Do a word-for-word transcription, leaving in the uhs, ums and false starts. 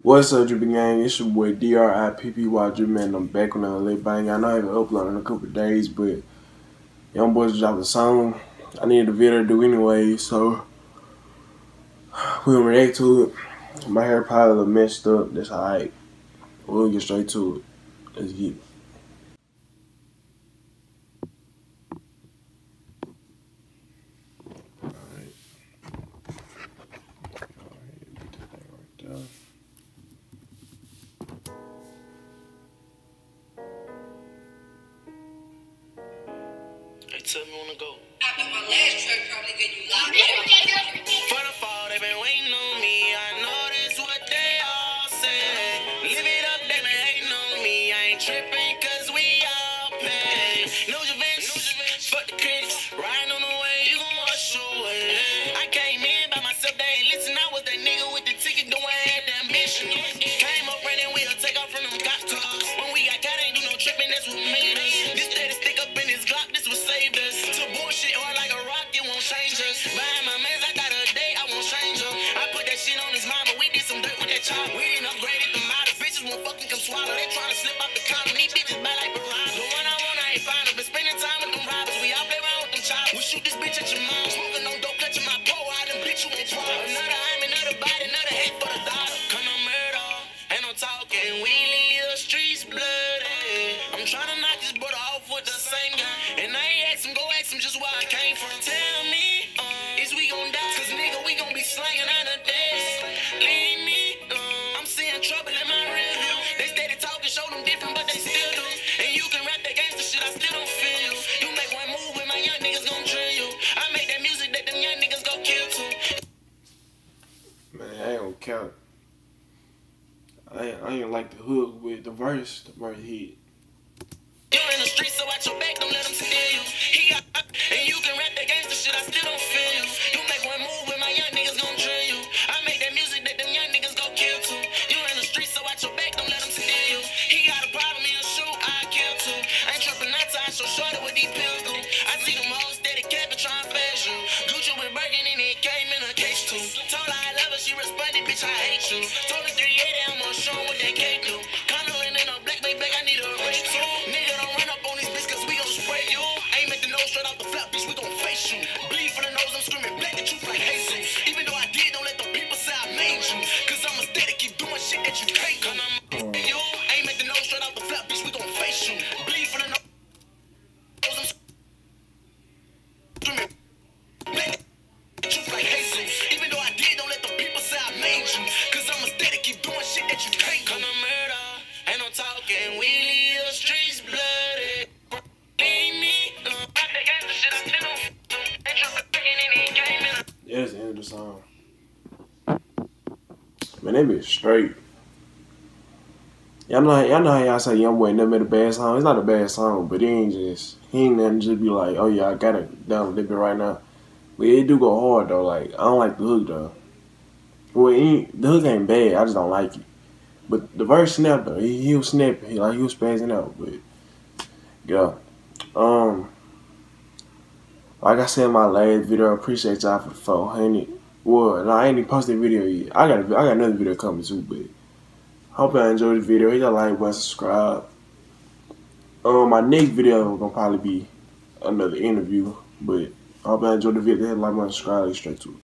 What's up, Drippy Gang? It's your boy D R I P P Y Drippy, and I'm back on another lit bang. I know I haven't uploaded in a couple of days, but young boys dropped a song. I needed a video to do anyway, so we gonna react to it. My hair probably a little messed up. That's alright. We'll get straight to it. Let's get it. Alright. They tell me wanna go. After my last track probably get you locked up. For the fall, they been waiting on me. I know that's what they all say. Live it up, they been hating on me. I ain't tripping cause we all pay. No events, fuck the critics. Riding on the way, you gon' wash away. I came in by myself, they ain't listen. I was that nigga with the ticket, though I had the ambition. Came up running, we'll take off from them cop cars. When we got caught, ain't do no tripping, that's what made us. This steady stick up in his Glock, this what saved us. To bullshit hard like a rock, it won't change us. Behind my mans, I got a day, I won't change her. I put that shit on his mama, we did some dirt with that chop. We didn't upgrade it, the model bitches won't fucking come swallow. They tryna slip off the counter, these bitches bad like piranha. The one I want, I ain't find her, been spending time with them robbers. We all play around with them choppers. We shoot this bitch at your mom, smoking on dope, clutching my pole, I done bitch you won't cry. Another I'm another body, another hate for the daughter. Come on, murder, ain't no talking, we leave the streets bloody. I'm tryna knock this brother off with the same gun. And I ain't ask him, go ask him just where I came from. Tell me, uh, is we gon' die? Cause nigga, we gon' be slanging out of death. Leave me alone. I'm seeing trouble in my rear view. They steady talking, show them different, but they still do. And you can rap that gangster shit, I still don't feel you. You make one move with my young niggas gon' drill you. I make that music that them young niggas gon' kill too. Man, I ain't gonna count. I ain't, I ain't like the hook with the verse, the verse hit. You're in the streets, so watch your back, don't let them steal you. He got, and you can rap that gangster shit, I still don't feel you. You make one move with my young niggas gon' drill you. I make that music that them young niggas gon' kill too. You in the streets, so watch your back, don't let them steal you. He got a problem, he'll shoot, I kill too. Ain't tripping not to, I so shorty what these pills do. I see them hoes steady capping, trying to flash you. Gucci with Birkin and it came in a case too. Told her I love her, she responded, bitch, I hate you. Told her three eighty, I'm gonna show 'em what that cake do. Condoling in a black, back, I need a race too. Nigga, don't run up on this bitch, cause we gon' spray you. Aim at the nose straight off the flap, bitch, we gon' face you. Bleed for the nose, I'm screaming black, the truth like Jesus. Even though I did, don't let the people say I made you. Cause I'ma steady keep doing shit that you can't do. You aim at the nose straight off the flap, bitch, we gon' face you. Bleed for the nose, I'm screaming black, the truth like Jesus. Even though I did, don't let the people say I made you. Cause I'ma steady keep doing shit that you can't do. Come on, murder, ain't no talking, we leave the streets bloody. Yeah, that's the end of the song. Man, that bitch straight. Y'all know, y'all know how y'all say Young Boy never made a bad song. It's not a bad song, but he ain't just, he ain't nothing just be like, oh yeah, I got it down a little bit right now. But it do go hard though. Like, I don't like the hook though. Well, it ain't, the hook ain't bad. I just don't like it. But the verse snapped though. He, he was snapping. He, like he was spazzing out. But yeah, um, like I said in my last video, I appreciate y'all for the four hundred. Well, no, I ain't even posted a video yet. I got a, I got another video coming too. But hope y'all enjoyed the video. Hit that like button, subscribe. Um, my next video gonna probably be another interview. But I hope y'all enjoyed the video. Hit that like button, subscribe, get straight to it.